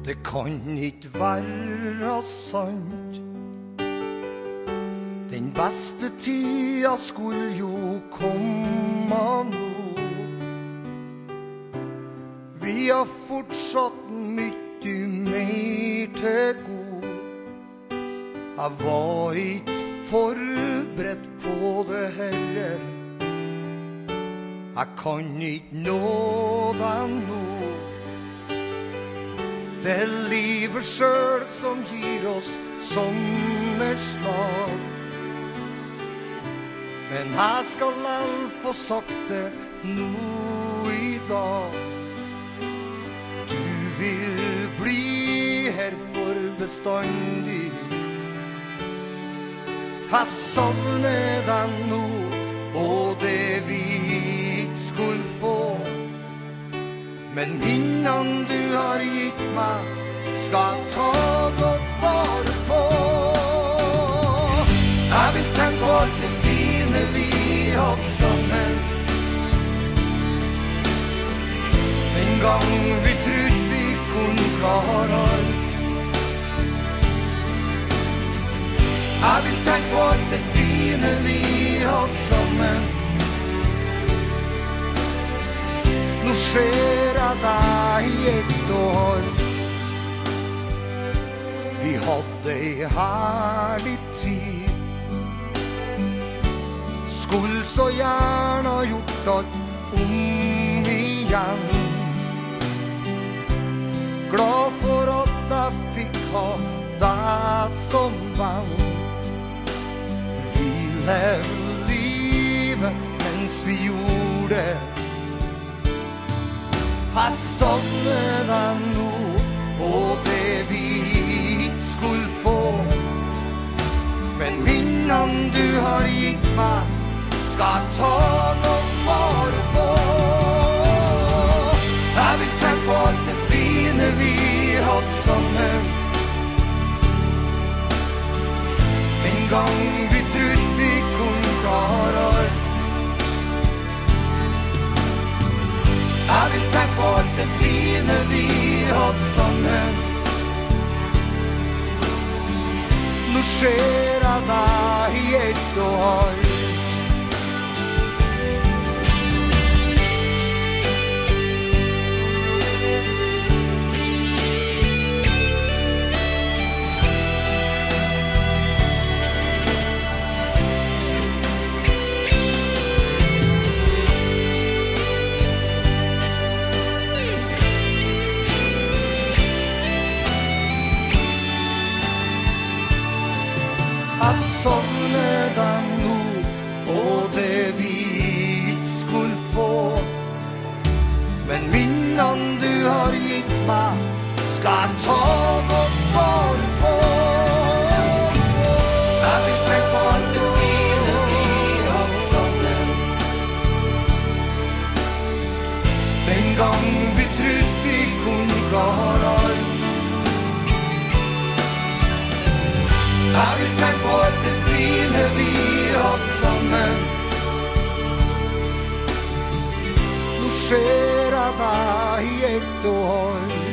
Det kan ikke være sant. Den beste tida skulle jo komme nå. Vi har fortsatt mye mer til god. Jeg var ikke forberedt på det herre. Jeg kan ikke nå deg nå. Det er livet selv som gir oss sånne slag. Men jeg skal alt få sagt det nå i dag. Du vil bli her for bestandig. Jeg savner deg nå, og det vi ikke skulle få. Men minnene du har gitt meg, skal ta godt vare på. Jeg vil tenke på alt det fine vi hadde sammen. Den gang vi trodde vi kunne klare alt. Jeg vil tenke på alt det fine vi hadde sammen. Nå ser jeg deg i ett og alt. Vi hadde en herlig tid. Skulle så gjerne ha gjort alt om igjen. Glad for at jeg fikk ha deg som venn. Vi levde livet mens vi gjorde det. Jeg savner deg nå, og det vi ikke skulle få. Men minnene du har gitt meg, skal ta godt vare på. Jeg vil tenke på alt det fine vi hadde sammen. Den gang vi trodde vi kunne klare alt. Jeg vil tenke på alt det fine vi hadde sammen. Nå ser jeg deg i ett og alt. Jeg savner deg nå, og det vi ikke skulle få. Men minnene du har gitt meg, skal jeg ta godt vare på. Jeg vil tenke på alt det fine vi hadde sammen. Den gang vi trodde vi kunne klare alt. Jeg vil tenke på alt det fine vi hadde sammen. Nå ser jeg deg i ett og alt.